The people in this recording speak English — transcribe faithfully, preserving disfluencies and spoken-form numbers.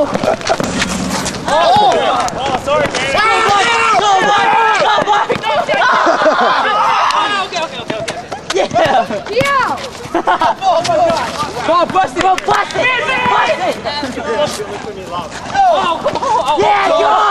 Oh! Oh, sorry, man. Go, Mike! Go, Mike! Go, Mike! Okay, okay, okay, okay. Yeah! Yeah! Oh my God! Come on, bust it! Come on, bust it! Bust it! Oh, come on! Yeah, go!